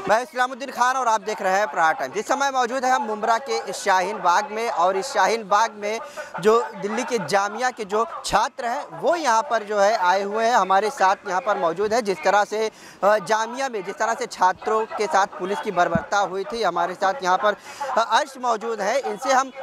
मैं इस्लामुद्दीन खान और आप देख रहे हैं प्रहार टाइम्स। इस समय मौजूद है हम मुंब्रा के शाहीन बाग में, और इस शाहीन बाग में जो दिल्ली के जामिया के जो छात्र हैं वो यहाँ पर जो है आए हुए हैं, हमारे साथ यहाँ पर मौजूद है। जिस तरह से जामिया में जिस तरह से छात्रों के साथ पुलिस की बर्बरता हुई थी, हमारे साथ यहाँ पर अर्श मौजूद है। इनसे हम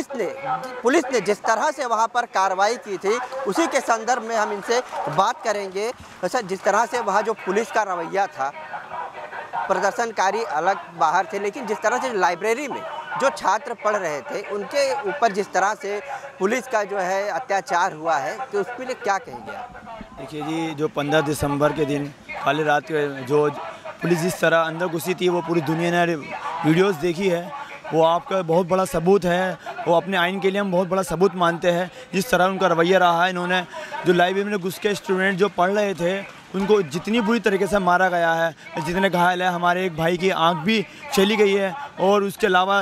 पुलिस ने जिस तरह से वहाँ पर कार्रवाई की थी उसी के संदर्भ में हम इनसे बात करेंगे। अच्छा, जिस तरह से वहाँ जो पुलिस का रवैया था, प्रदर्शनकारी अलग बाहर थे, लेकिन जिस तरह से लाइब्रेरी में जो छात्र पढ़ रहे थे उनके ऊपर जिस तरह से पुलिस का जो है अत्याचार हुआ है, तो उसके लिए क्या कहेंगे आप? देखिए जी, जो 15 दिसंबर के दिन काली रात के जो पुलिस जिस तरह अंदर घुसी थी, वो पूरी दुनिया ने वीडियोस देखी है। वो आपका बहुत बड़ा सबूत है, वो अपने आइन के लिए हम बहुत बड़ा सबूत मानते हैं। जिस तरह उनका रवैया रहा है, इन्होंने जो लाइब्रेरी में घुस के स्टूडेंट जो पढ़ रहे थे उनको जितनी बुरी तरीके से मारा गया है, जितने घायल है, हमारे एक भाई की आंख भी चली गई है, और उसके अलावा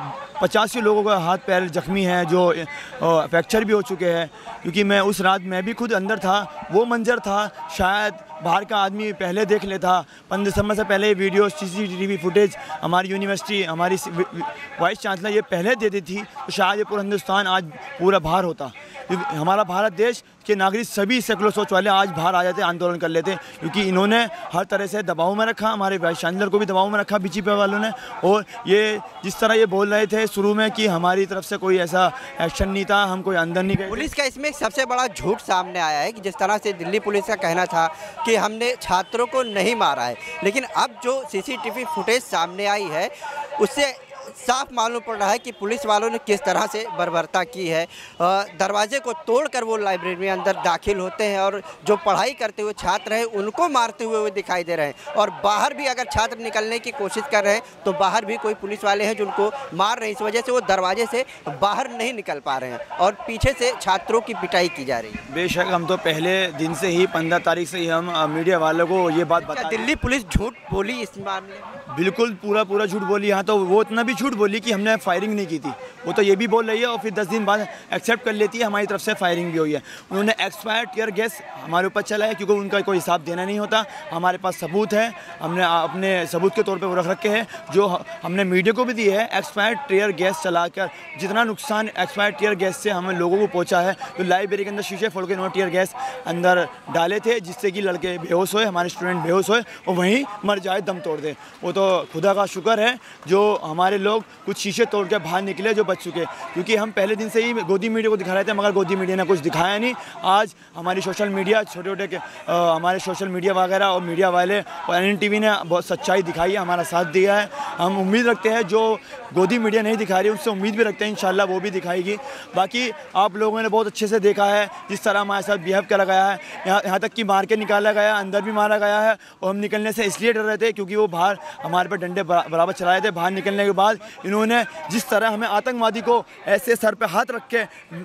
85 लोगों का हाथ पैर जख्मी हैं, जो फ्रैक्चर भी हो चुके हैं। क्योंकि मैं उस रात मैं भी खुद अंदर था, वो मंजर था शायद बाहर का आदमी पहले देख लेता। 15 दिसंबर से पहले वीडियो CCTV फुटेज हमारी यूनिवर्सिटी, हमारी वाइस चांसलर ये पहले दे दी थी, तो शायद ये पूरा हिंदुस्तान आज पूरा बाहर होता। क्योंकि हमारा भारत देश के नागरिक सभी सेकुलर सोच वाले आज बाहर आ जाते, आंदोलन कर लेते, क्योंकि इन्होंने हर तरह से दबाव में रखा, हमारे वाइस चांसलर को भी दबाव में रखा BJP वालों ने। और ये जिस तरह ये बोल रहे थे शुरू में कि हमारी तरफ से कोई ऐसा एक्शन नहीं था, हम कोई अंदर नहीं गए। पुलिस का इसमें एक सबसे बड़ा झूठ सामने आया है कि जिस तरह से दिल्ली पुलिस का कहना था कि हमने छात्रों को नहीं मारा है, लेकिन अब जो CCTV फुटेज सामने आई है उससे साफ मालूम पड़ रहा है कि पुलिस वालों ने किस तरह से बर्बरता की है। दरवाजे को तोड़कर वो लाइब्रेरी में अंदर दाखिल होते हैं और जो पढ़ाई करते हुए छात्र हैं उनको मारते हुए दिखाई दे रहे हैं। और बाहर भी अगर छात्र निकलने की कोशिश कर रहे हैं तो बाहर भी कोई पुलिस वाले हैं जिनको मार रहे हैं। इस वजह से वो दरवाजे से बाहर नहीं निकल पा रहे हैं और पीछे से छात्रों की पिटाई की जा रही है। बेशक हम तो पहले दिन से ही 15 तारीख से ही हम मीडिया वालों को ये बात बता, दिल्ली पुलिस झूठ बोली इस मामले में? बिल्कुल पूरा झूठ बोली। यहाँ तो वो इतना भी झूठ बोली कि हमने फायरिंग नहीं की थी, वो तो ये भी बोल रही है, और फिर 10 दिन बाद एक्सेप्ट कर लेती है हमारी तरफ से फायरिंग भी हुई है। उन्होंने एक्सपायर्ड टीयर गैस हमारे ऊपर चला है, क्योंकि उनका कोई हिसाब देना नहीं होता। हमारे पास सबूत है, हमने अपने सबूत के तौर पे वो रख रखे हैं, जो हमने मीडिया को भी दी है। एक्सपायर्ड टीयर गैस चलाकर जितना नुकसान एक्सपायर्ड टीयर गैस से हमें लोगों को पहुँचा है, तो लाइब्रेरी के अंदर शीशे फोड़ के इन्होंने टीयर गैस अंदर डाले थे, जिससे कि लड़के बेहोश होए, हमारे स्टूडेंट बेहोश होए और वहीं मर जाए, दम तोड़ दे। वो तो खुदा का शुक्र है जो हमारे लोग कुछ शीशे तोड़ के बाहर निकले, जो बच चुके। क्योंकि हम पहले दिन से ही गोदी मीडिया को दिखा रहे थे, मगर गोदी मीडिया ने कुछ दिखाया नहीं। आज हमारी सोशल मीडिया छोटे छोटे हमारे सोशल मीडिया वगैरह और मीडिया वाले और NNTV ने बहुत सच्चाई दिखाई है, हमारा साथ दिया है। हम उम्मीद रखते हैं जो गोदी मीडिया नहीं दिखा रही उससे उम्मीद भी रखते हैं इंशाल्लाह वो भी दिखाएगी। बाकी आप लोगों ने बहुत अच्छे से देखा है जिस तरह हमारे साथ बिहेव करा गया है, यहाँ तक कि मार के निकाला गया, अंदर भी मारा गया है। और हम निकलने से इसलिए डर रहे थे क्योंकि वो बाहर हमारे पर डंडे बराबर चलाए थे। बाहर निकलने के बाद इन्होंने जिस तरह हमें आतंकवादी को ऐसे सर पे हाथ रख के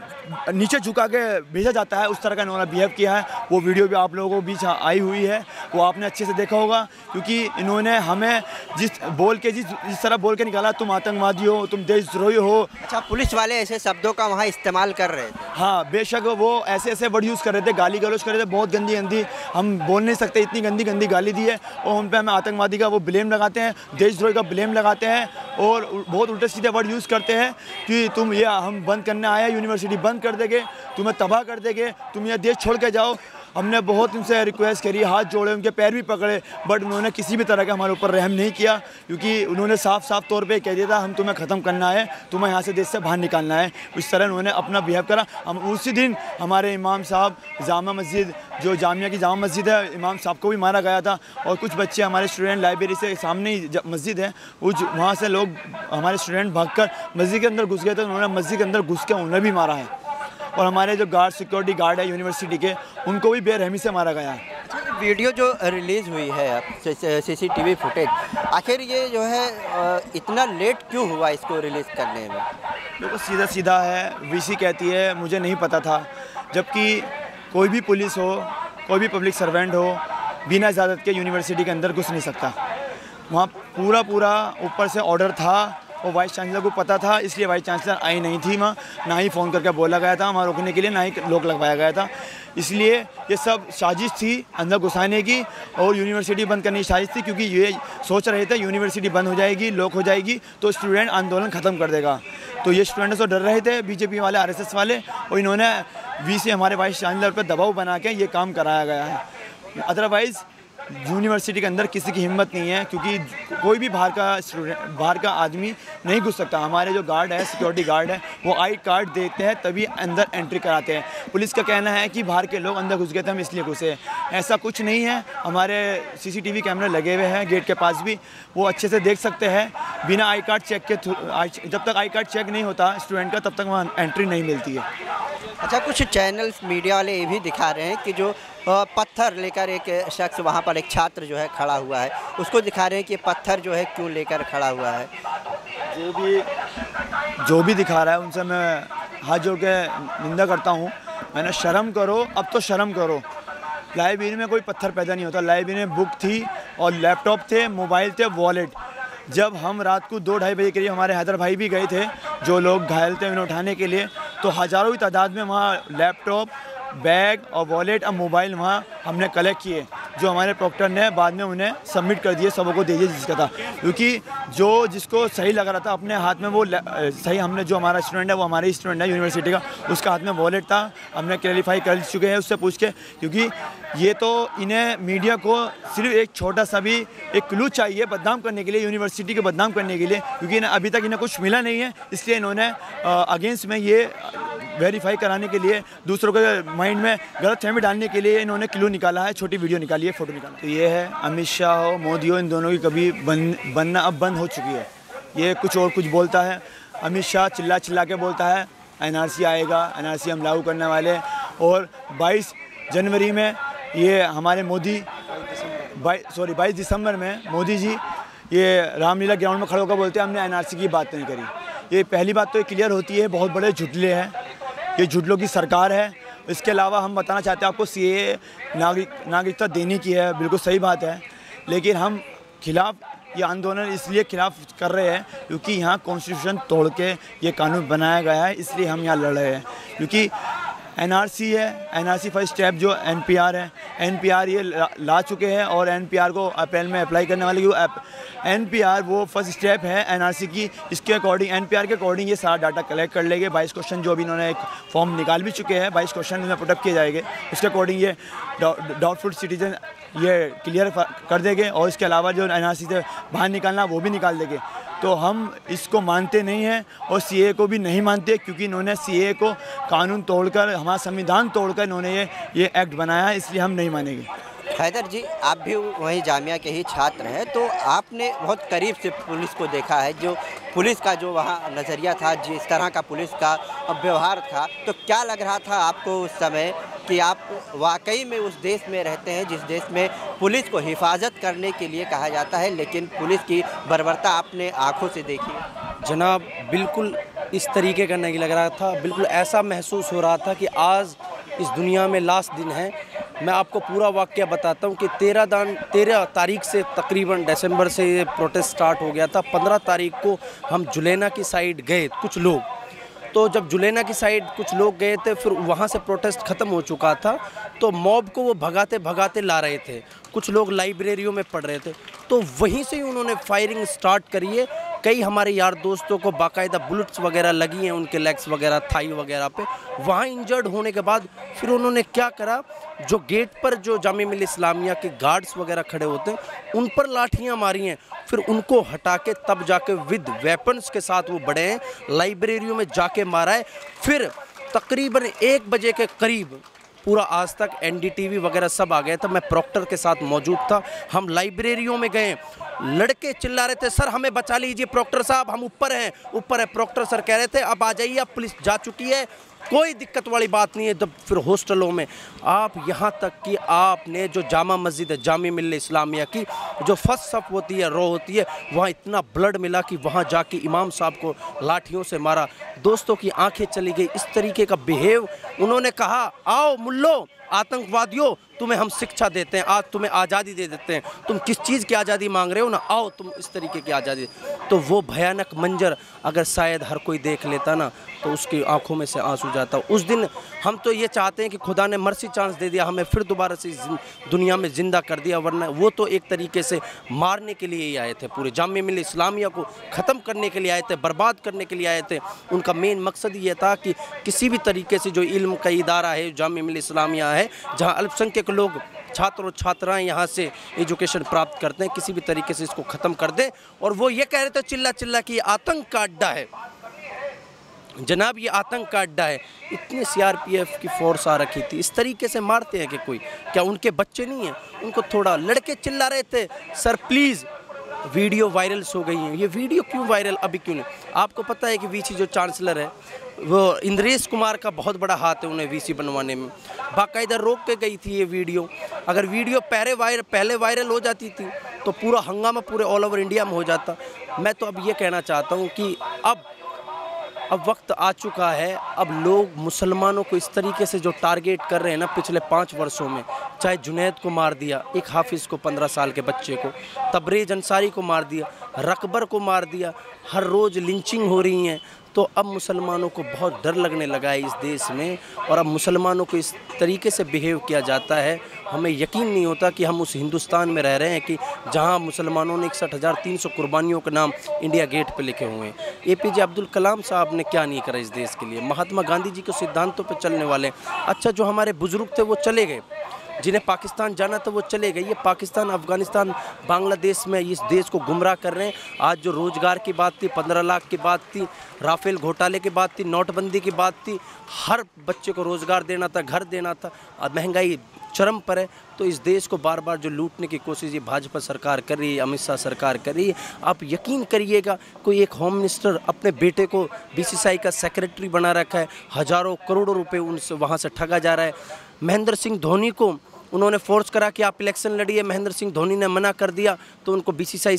नीचे झुका के भेजा जाता है, उस तरह का इन्होंने बिहेव किया है। वो वीडियो भी आप लोगों को बीच आई हुई है, वो आपने अच्छे से देखा होगा। क्योंकि इन्होंने हमें जिस तरह बोल के निकाला, तुम आतंकवादी हो, तुम देशद्रोही हो। अच्छा, पुलिस वाले ऐसे शब्दों का वहाँ इस्तेमाल कर रहे थे? हाँ, बेशक वो ऐसे वर्ड यूज़ कर रहे थे, गाली गलौज कर रहे थे, बहुत गंदी हम बोल नहीं सकते, इतनी गंदी गाली दी है। और उन पर हमें आतंकवादी का वो ब्लेम लगाते हैं, देशद्रोही का ब्लेम लगाते हैं, और बहुत उल्टे सीधे वर्ड यूज़ करते हैं कि तुम ये हम बंद करने आए, यूनिवर्सिटी बंद कर देंगे, तुम्हें तबाह कर देंगे, तुम ये देश छोड़ के जाओ। हमने बहुत उनसे रिक्वेस्ट करी, हाथ जोड़े, उनके पैर भी पकड़े, बट उन्होंने किसी भी तरह का हमारे ऊपर रहम नहीं किया। क्योंकि उन्होंने साफ तौर पे कह दिया था हम तुम्हें ख़त्म करना है, तुम्हें यहाँ से देश से बाहर निकालना है। इस तरह उन्होंने अपना बिहेव करा। हम उसी दिन हमारे इमाम साहब जामा मस्जिद, जो जामिया की जामा मस्जिद है, इमाम साहब को भी मारा गया था। और कुछ बच्चे हमारे स्टूडेंट लाइब्रेरी से सामने ही मस्जिद है, वहाँ से लोग हमारे स्टूडेंट भागकर मस्जिद के अंदर घुस गए थे, उन्होंने मस्जिद के अंदर घुस के उन्हें भी मारा है। और हमारे जो सिक्योरिटी गार्ड है यूनिवर्सिटी के, उनको भी बेरहमी से मारा गया है। अच्छा, वीडियो जो रिलीज़ हुई है CCTV फुटेज, आखिर ये जो है इतना लेट क्यों हुआ इसको रिलीज़ करने में? देखो, सीधा है, VC कहती है मुझे नहीं पता था। जबकि कोई भी पुलिस हो, कोई भी पब्लिक सर्वेंट हो, बिना इजाज़त के यूनिवर्सिटी के अंदर घुस नहीं सकता। वहाँ पूरा ऊपर से ऑर्डर था, और वाइस चांसलर को पता था, इसलिए वाइस चांसलर आई नहीं थी वहाँ, ना ही फ़ोन करके बोला गया था वहाँ रोकने के लिए, ना ही लोक लगवाया गया था। इसलिए ये सब साजिश थी अंदर घुसाने की और यूनिवर्सिटी बंद करने की साजिश थी, क्योंकि ये सोच रहे थे यूनिवर्सिटी बंद हो जाएगी, लॉक हो जाएगी तो स्टूडेंट आंदोलन ख़त्म कर देगा। तो ये स्टूडेंट्स तो डर रहे थे, बीजेपी वाले, आरएसएस वाले, और इन्होंने वीसी हमारे वाइस चांसलर पर दबाव बना के ये काम कराया गया है। अदरवाइज़ यूनिवर्सिटी के अंदर किसी की हिम्मत नहीं है, क्योंकि कोई भी बाहर का स्टूडेंट, बाहर का आदमी नहीं घुस सकता। हमारे जो गार्ड है, सिक्योरिटी गार्ड है, वो आई कार्ड देते हैं तभी अंदर एंट्री कराते हैं। पुलिस का कहना है कि बाहर के लोग अंदर घुस गए थे, हम इसलिए घुसे। ऐसा कुछ नहीं है। हमारे सीसीटीवी कैमरे लगे हुए हैं गेट के पास भी, वो अच्छे से देख सकते हैं। बिना आई कार्ड चेक के, जब तक आई कार्ड चेक नहीं होता स्टूडेंट का, तब तक वहाँ एंट्री नहीं मिलती है। अच्छा, कुछ चैनल्स मीडिया वाले ये भी दिखा रहे हैं कि जो पत्थर लेकर एक शख्स वहाँ पर, एक छात्र जो है खड़ा हुआ है, उसको दिखा रहे हैं कि पत्थर जो है क्यों लेकर खड़ा हुआ है। जो भी दिखा रहा है उनसे मैं हाथ जोड़ के निंदा करता हूँ। मैंने शर्म करो, अब तो शर्म करो। लाइब्रेरी में कोई पत्थर पैदा नहीं होता। लाइब्रेरी में बुक थी और लैपटॉप थे, मोबाइल थे, वॉलेट। जब हम रात को 2-2:30 बजे के करीब, हमारे हैदर भाई भी गए थे, जो लोग घायल थे उन्हें उठाने के लिए, तो हज़ारों की तादाद में वहाँ लैपटॉप, बैग और वॉलेट और मोबाइल वहाँ हमने कलेक्ट किए, जो हमारे प्रॉक्टर ने बाद में उन्हें सबमिट कर दिए, सबों को दे दिए जिसका था। क्योंकि जो जिसको सही लग रहा था अपने हाथ में वो सही, हमने, जो हमारा स्टूडेंट है वो हमारे स्टूडेंट है यूनिवर्सिटी का, उसका हाथ में वॉलेट था, हमने क्लैरिफाई कर चुके हैं उससे पूछ के। क्योंकि ये तो इन्हें, मीडिया को सिर्फ एक छोटा सा भी एक क्लू चाहिए बदनाम करने के लिए, यूनिवर्सिटी को बदनाम करने के लिए, क्योंकि इन्हें अभी तक इन्हें कुछ मिला नहीं है। इसलिए इन्होंने अगेंस्ट में ये वेरीफाई कराने के लिए, दूसरों के माइंड में गलतफहमी डालने के लिए इन्होंने क्लू निकाला है, छोटी वीडियो निकाली है, फ़ोटो निकाला। तो ये है अमित शाह हो, मोदी हो, इन दोनों की कभी बनना अब बंद हो चुकी है। ये कुछ और कुछ बोलता है, अमित शाह चिल्ला चिल्ला के बोलता है एनआरसी आएगा, एनआरसी हम लागू करने वाले, और 22 जनवरी में ये हमारे मोदी, 22 दिसंबर में मोदी जी ये रामलीला ग्राउंड में खड़े होकर बोलते हैं हमने एनआरसी की बात नहीं करी। ये पहली बात तो ये क्लियर होती है, बहुत बड़े झुटले हैं, ये झुटलों की सरकार है। इसके अलावा हम बताना चाहते हैं आपको, सीएए नागरिकता देने की है, बिल्कुल सही बात है, लेकिन हम खिलाफ ये आंदोलन इसलिए खिलाफ कर रहे हैं क्योंकि यहाँ कॉन्स्टिट्यूशन तोड़ के ये कानून बनाया गया है, इसलिए हम यहाँ लड़ रहे हैं। क्योंकि एनआरसी है, एनआरसी फर्स्ट स्टेप जो एनपीआर है, एनपीआर ये ला चुके हैं और एनपीआर को अप्रैल में अप्लाई करने वाले, एनपीआर वो फर्स्ट स्टेप है एनआरसी की। इसके अकॉर्डिंग, एनपीआर के अकॉर्डिंग ये सारा डाटा कलेक्ट कर लेंगे। 22 क्वेश्चन जो अभी इन्होंने एक फॉर्म निकाल भी चुके हैं, 22 क्वेश्चन इनमें पुटअप किए जाएंगे। उसके अकॉर्डिंग ये डाउटफुल सिटीजन ये क्लियर कर देंगे, और इसके अलावा जो एनआरसी से बाहर निकालना वो भी निकाल देंगे। तो हम इसको मानते नहीं हैं और सीएए को भी नहीं मानते, क्योंकि इन्होंने सीएए को कानून तोड़कर, हमारा संविधान तोड़कर इन्होंने ये एक्ट बनाया है, इसलिए हम नहीं मानेंगे। हैदर जी, आप भी वहीं जामिया के ही छात्र हैं, तो आपने बहुत करीब से पुलिस को देखा है, जो पुलिस का जो वहाँ नज़रिया था, जिस तरह का पुलिस का व्यवहार था, तो क्या लग रहा था आपको उस समय कि आप वाकई में उस देश में रहते हैं जिस देश में पुलिस को हिफाजत करने के लिए कहा जाता है, लेकिन पुलिस की बर्बरता आपने आँखों से देखी? जनाब, बिल्कुल इस तरीके का नहीं लग रहा था, बिल्कुल ऐसा महसूस हो रहा था कि आज इस दुनिया में लास्ट दिन है। मैं आपको पूरा वाक़या बताता हूँ कि 13 तारीख से तकरीबन दिसंबर से ये प्रोटेस्ट स्टार्ट हो गया था। 15 तारीख को हम जुलेना की साइड गए कुछ लोग, तो जब जुलेना की साइड कुछ लोग गए थे, फिर वहाँ से प्रोटेस्ट ख़त्म हो चुका था, तो मॉब को वो भगाते भगाते ला रहे थे। कुछ लोग लाइब्रेरियों में पढ़ रहे थे, तो वहीं से ही उन्होंने फायरिंग स्टार्ट करी है। कई हमारे यार दोस्तों को बाकायदा बुलेट्स वगैरह लगी हैं, उनके लेग्स वगैरह, थाई वगैरह पे। वहाँ इंजर्ड होने के बाद फिर उन्होंने क्या करा, जो गेट पर जो जामिया मिल्लिया इस्लामिया के गार्ड्स वगैरह खड़े होते हैं, उन पर लाठियाँ मारी हैं। फिर उनको हटा के तब जाके विद वेपन्स के साथ वो बढ़े हैं, लाइब्रेरियों में जाके मारा है। फिर तकरीबन 1 बजे के करीब पूरा आज तक एनडीटीवी वगैरह सब आ गया था। मैं प्रॉक्टर के साथ मौजूद था। हम लाइब्रेरियों में गए, लड़के चिल्ला रहे थे, सर हमें बचा लीजिए प्रॉक्टर साहब, हम ऊपर हैं, ऊपर है। प्रॉक्टर सर कह रहे थे अब आ जाइए, अब पुलिस जा चुकी है, कोई दिक्कत वाली बात नहीं है। जब फिर हॉस्टलों में आप यहाँ तक कि आपने जो जामा मस्जिद है जामिया मिल्लिया इस्लामिया की, जो फर्स्ट सफ होती है, रो होती है, वहाँ इतना ब्लड मिला कि वहाँ जाके इमाम साहब को लाठियों से मारा। दोस्तों की आंखें चली गई। इस तरीके का बिहेव, उन्होंने कहा आओ मुल्लो आतंकवादियों, तुम्हें हम शिक्षा देते हैं, आज तुम्हें आज़ादी दे देते हैं, तुम किस चीज़ की आज़ादी मांग रहे हो ना, आओ तुम इस तरीके की आज़ादी। तो वो भयानक मंजर अगर शायद हर कोई देख लेता ना, तो उसकी आंखों में से आंसू जाता। उस दिन हम तो ये चाहते हैं कि खुदा ने मर्सी चांस दे दिया, हमें फिर दोबारा से दुनिया में ज़िंदा कर दिया, वरना वो तो एक तरीके से मारने के लिए ही आए थे, पूरे जामिया मिल्लत इस्लामिया को ख़त्म करने के लिए आए थे, बर्बाद करने के लिए आए थे। उनका मेन मकसद ये था कि किसी भी तरीके से जो इल्म का इदारा है, जामिया मिल्लत इस्लामिया है, जहाँ अल्पसंख्यक लोग छात्र और छात्राएं यहाँ से एजुकेशन प्राप्त करते हैं, किसी भी तरीके से इसको ख़त्म कर दें। और वो ये कह रहे थे चिल्ला चिल्ला कि आतंक का अड्डा है। जनाब, ये आतंक का अड्डा है। इतनी सीआरपीएफ की फोर्स आ रखी थी, इस तरीके से मारते हैं कि कोई, क्या उनके बच्चे नहीं हैं? उनको थोड़ा, लड़के चिल्ला रहे थे सर प्लीज़, वीडियो वायरल्स हो गई हैं। ये वीडियो क्यों वायरल, अभी क्यों नहीं? आपको पता है कि वीसी जो चांसलर है वो इंद्रेश कुमार का बहुत बड़ा हाथ है उन्हें वीसी बनवाने में। बाकायदा रोक के गई थी ये वीडियो। अगर वीडियो पहले वायरल हो जाती थी तो पूरा हंगामा पूरे ऑल ओवर इंडिया में हो जाता। मैं तो अब ये कहना चाहता हूँ कि अब वक्त आ चुका है। अब लोग मुसलमानों को इस तरीके से जो टारगेट कर रहे हैं ना पिछले 5 वर्षों में, चाहे जुनैद को मार दिया, एक हाफिज़ को 15 साल के बच्चे को, तबरेज अंसारी को मार दिया, रकबर को मार दिया, हर रोज़ लिंचिंग हो रही हैं, तो अब मुसलमानों को बहुत डर लगने लगा है इस देश में। और अब मुसलमानों को इस तरीके से बिहेव किया जाता है, हमें यकीन नहीं होता कि हम उस हिंदुस्तान में रह रहे हैं कि जहां मुसलमानों ने 61,300 कुर्बानियों के नाम इंडिया गेट पे लिखे हुए हैं। एपीजे अब्दुल कलाम साहब ने क्या नहीं करा इस देश के लिए, महात्मा गांधी जी के सिद्धांतों पर चलने वाले। अच्छा, जो हमारे बुजुर्ग थे वो चले गए, जिन्हें पाकिस्तान जाना था वो चले गए। ये पाकिस्तान, अफ़गानिस्तान, बांग्लादेश में इस देश को गुमराह कर रहे हैं। आज जो रोज़गार की बात थी, 15 लाख की बात थी, राफेल घोटाले की बात थी, नोटबंदी की बात थी, हर बच्चे को रोज़गार देना था, घर देना था। अब महंगाई चरम पर है, तो इस देश को बार बार जो लूटने की कोशिश ये भाजपा सरकार कर रही है, अमित शाह सरकार कर रही है। आप यकीन करिएगा, कोई एक होम मिनिस्टर अपने बेटे को बीसीसीआई का सेक्रेटरी बना रखा है, हज़ारों करोड़ों रुपए उनसे वहाँ से ठगा जा रहा है। महेंद्र सिंह धोनी को उन्होंने फोर्स करा कि आप इलेक्शन लड़िए, महेंद्र सिंह धोनी ने मना कर दिया, तो उनको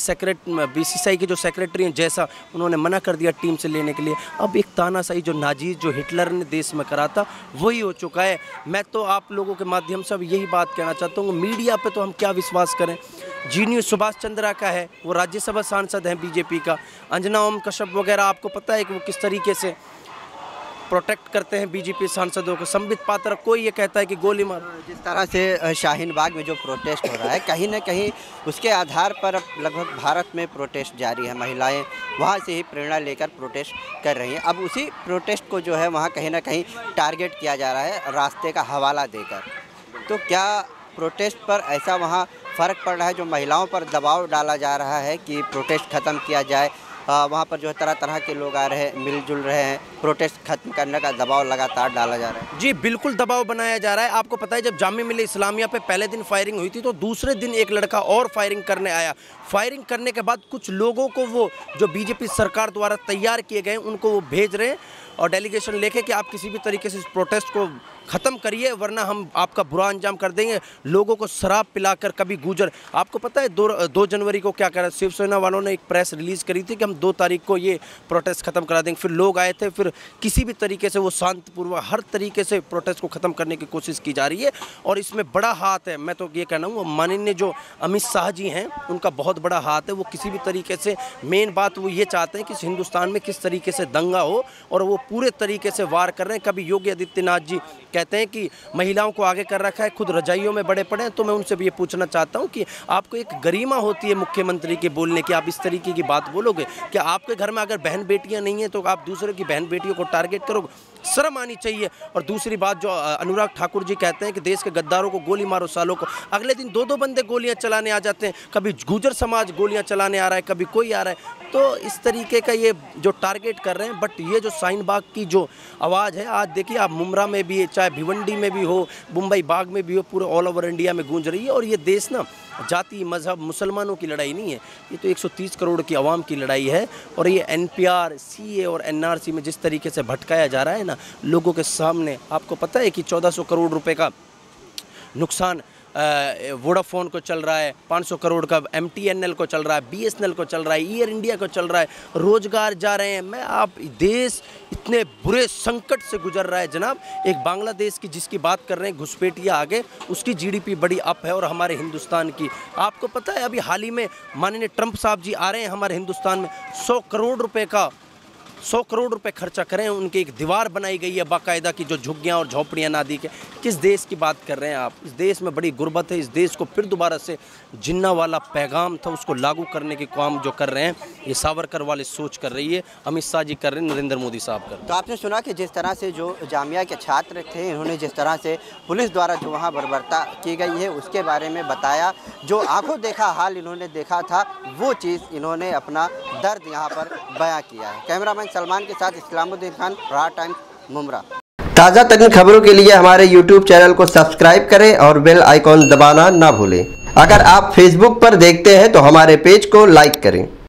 बीसीसीआई के जो सेक्रेटरी हैं जैसा, उन्होंने मना कर दिया टीम से लेने के लिए। अब एक तानाशाही जो नाजीज जो हिटलर ने देश में करा था वही हो चुका है। मैं तो आप लोगों के माध्यम से अब यही बात कहना चाहता हूँ, मीडिया पे तो हम क्या विश्वास करें। जी न्यूज़ सुभाष चंद्रा का है, वो राज्यसभा सांसद हैं बीजेपी का। अंजना ओम कश्यप वगैरह, आपको पता है कि वो किस तरीके से प्रोटेक्ट करते हैं बीजेपी सांसदों को। संबित पात्रा, कोई ये कहता है कि गोली मार। जिस तरह से शाहीन बाग में जो प्रोटेस्ट हो रहा है, कहीं ना कहीं उसके आधार पर अब लगभग भारत में प्रोटेस्ट जारी है। महिलाएं वहां से ही प्रेरणा लेकर प्रोटेस्ट कर रही हैं। अब उसी प्रोटेस्ट को जो है वहां कहीं ना कहीं टारगेट किया जा रहा है रास्ते का हवाला देकर। तो क्या प्रोटेस्ट पर ऐसा वहाँ फ़र्क पड़ रहा है, जो महिलाओं पर दबाव डाला जा रहा है कि प्रोटेस्ट ख़त्म किया जाए? वहाँ पर जो है तरह तरह के लोग आ रहे हैं, मिलजुल रहे हैं, प्रोटेस्ट खत्म करने का दबाव लगातार डाला जा रहा है। जी बिल्कुल दबाव बनाया जा रहा है। आपको पता है, जब जामिया मिल्लत इस्लामिया पे पहले दिन फायरिंग हुई थी, तो दूसरे दिन एक लड़का और फायरिंग करने आया। फायरिंग करने के बाद कुछ लोगों को वो जो बीजेपी सरकार द्वारा तैयार किए गए उनको वो भेज रहे हैं और डेलीगेशन लेके कि आप किसी भी तरीके से इस प्रोटेस्ट को ख़त्म करिए, वरना हम आपका बुरा अंजाम कर देंगे। लोगों को शराब पिलाकर, कभी गुजर, आपको पता है 2 जनवरी को क्या करा, शिवसेना वालों ने एक प्रेस रिलीज़ करी थी कि हम 2 तारीख को ये प्रोटेस्ट ख़त्म करा देंगे। फिर लोग आए थे, फिर किसी भी तरीके से वो शांतिपूर्वक हर तरीके से प्रोटेस्ट को ख़त्म करने की कोशिश की जा रही है। और इसमें बड़ा हाथ है, मैं तो ये कहना हूँ माननीय जो अमित शाह जी हैं उनका बहुत बड़ा हाथ है। वो किसी भी तरीके से, मेन बात वो ये चाहते हैं कि इस हिंदुस्तान में किस तरीके से दंगा हो, और वो पूरे तरीके से वार कर रहे हैं। कभी योगी आदित्यनाथ जी कहते हैं कि महिलाओं को आगे कर रखा है, खुद रजाइयों में बड़े पड़े हैं। तो मैं उनसे भी ये पूछना चाहता हूँ कि आपको एक गरिमा होती है मुख्यमंत्री के बोलने की, आप इस तरीके की बात बोलोगे? क्या आपके घर में अगर बहन बेटियाँ नहीं हैं तो आप दूसरे की बहन बेटियों को टारगेट करोगे? शर्म आनी चाहिए। और दूसरी बात, जो अनुराग ठाकुर जी कहते हैं कि देश के गद्दारों को गोली मारो सालों को, अगले दिन 2-2 बंदे गोलियां चलाने आ जाते हैं। कभी गुजर समाज गोलियां चलाने आ रहा है, कभी कोई आ रहा है। तो इस तरीके का ये जो टारगेट कर रहे हैं। बट ये जो शाहीन बाग की जो आवाज़ है, आज देखिए आप मुमरा में भी, चाहे भिवंडी में भी हो, मुंबई बाग में भी हो, पूरे ऑल ओवर इंडिया में गूंज रही है। और ये देश ना जाति मजहब मुसलमानों की लड़ाई नहीं है, ये तो 130 करोड़ की आवाम की लड़ाई है। और ये NPR, CA और NRC में जिस तरीके से भटकाया जा रहा है ना लोगों के सामने, आपको पता है कि 1400 करोड़ रुपए का नुकसान वोडाफोन को चल रहा है, 500 करोड़ का MTNL को चल रहा है, BSNL को चल रहा है, एयर इंडिया को चल रहा है, रोजगार जा रहे हैं। आप देश इतने बुरे संकट से गुजर रहा है जनाब। एक बांग्लादेश की जिसकी बात कर रहे हैं, घुसपैठिया आगे, उसकी GDP बड़ी अप है और हमारे हिंदुस्तान की, आपको पता है अभी हाल ही में माननीय ट्रंप साहब जी आ रहे हैं हमारे हिंदुस्तान में, 100 करोड़ रुपए का 100 करोड़ रुपए खर्चा करें, उनकी एक दीवार बनाई गई है बाकायदा की, जो झुग्गियाँ और झोपड़ियाँ ना दी के। किस देश की बात कर रहे हैं आप? इस देश में बड़ी गुर्बत है। इस देश को फिर दोबारा से जिन्ना वाला पैगाम था उसको लागू करने के काम जो कर रहे हैं, ये सावरकर वाले सोच कर रही है, अमित शाह जी कर रहे हैं, नरेंद्र मोदी साहब कर रहे हैं। तो आपने सुना कि जिस तरह से जो जामिया के छात्र थे, इन्होंने जिस तरह से पुलिस द्वारा जो वहाँ बर्बरता की गई है उसके बारे में बताया। जो आंखों देखा हाल इन्होंने देखा था, वो चीज़ इन्होंने अपना दर्द यहाँ पर बयां किया है। कैमरामैन सलमान के साथ इस्लामुद्दीन खान, प्रहार टाइम्स, मुंब्रा। ताज़ा तरीन खबरों के लिए हमारे YouTube चैनल को सब्सक्राइब करें और बेल आइकॉन दबाना ना भूलें। अगर आप Facebook पर देखते हैं तो हमारे पेज को लाइक करें।